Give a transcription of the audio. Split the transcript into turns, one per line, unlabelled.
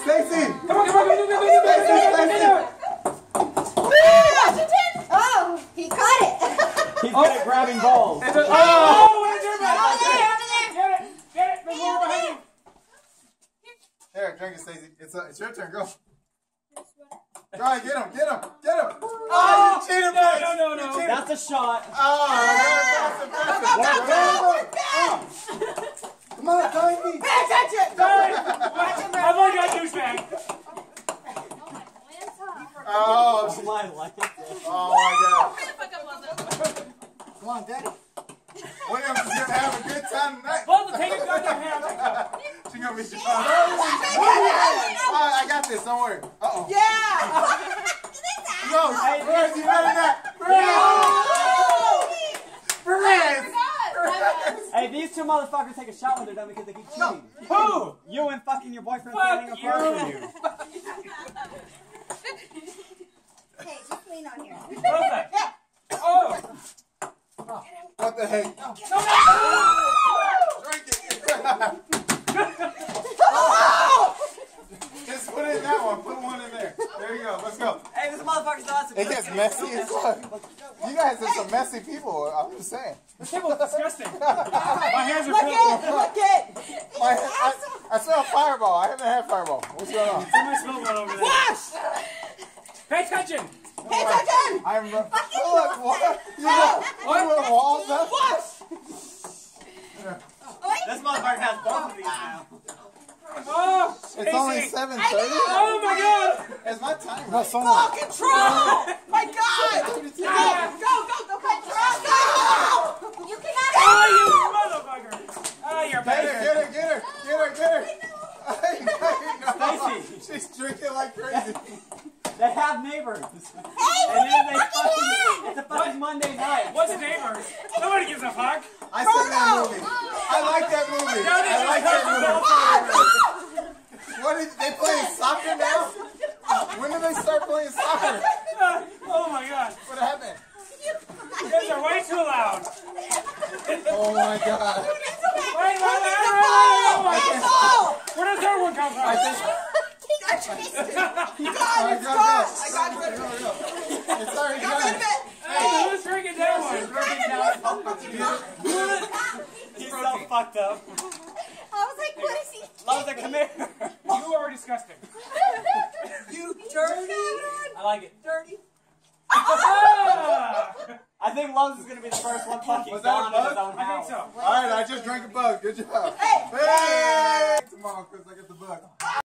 Stacy!
Come on.
Oh, he caught it.
He's good at grabbing balls.
Over there. Get it. There's more behind you.
Here, drink it, Stacy. It's your turn. Go. Go on, get him. Oh, you cheated, boys.
No.
You cheated.
That's a shot.
Oh, that's impressive. Come on, Tiny.
Pay attention.
I've already got douchebag.
Oh,
My life.
oh my God.
Come on, Daddy.
Williams is gonna have a good time tonight.
Both take a goddamn hand.
She's gonna be just fine. I got this. Don't worry. Uh-oh.
Yeah.
No, Perez, you better not. Perez.
Hey, these two motherfuckers take a shot when they're done because they keep cheating.
Who?
You and fucking your boyfriend
Fuck
standing across from you.
Hey, just lean on here.
Perfect. Oh.
What the heck? Drink it. Just put it in that one. Put one in there. There you go. Let's go.
Hey, this motherfucker's awesome.
It gets messy as fuck. You guys are some messy people. I'm just saying.
This table is disgusting. My hands are filled.
Look it.
I smell fireball. I haven't had fireball. What's going on?
Somebody spilled one over there.
Wash.
Pay attention.
Pay attention.
I'm. Look, what? You want walls up?
Wash.
This motherfucker has both of these now.
Oh,
It's only
Stacy.
7:30.
Oh my God.
It's my time.
Ball control. My God. Go. Control. Go. You cannot.
Oh, you motherfucker. Oh, you're
Get
better.
her.
Stacy.
She's drinking like crazy.
They have neighbors.
Hey,
And then they fucking, it's a fucking Monday night.
What's neighbors? Nobody gives a fuck.
I said that movie. I like that movie. I like that movie. What is they playing soccer now? When did they start playing soccer?
Oh my God.
What happened?
You guys are way too loud.
Oh my God.
Wait. Where does that one come from?
I got rid of it.
It's already
Got rid
done.
of it.
Hey, who's drinking that one?
He's so fucked up.
I was like, what is he?
Loves come here.
You are disgusting.
You dirty.
I like it.
Dirty.
Ah!
I think Loves is going to be the first one fucking
Was that a
gone in his
bug?
own
I
house.
think so.
Alright, I just drank a bug. Good job.
Hey.
Hey! Tomorrow, Chris, I get the bug.